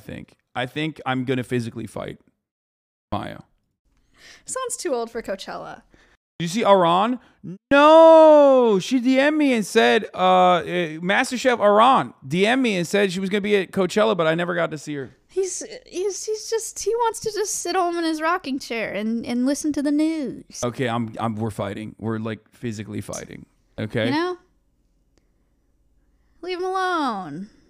think. I think I'm going to physically fight Maya. Sounds too old for Coachella. Did you see Iran? No, she DM'd me and said, MasterChef Iran DM'd me and said she was going to be at Coachella, but I never got to see her. He wants to just sit home in his rocking chair and listen to the news. Okay, we're fighting. We're like physically fighting. Okay. You know? Leave him alone.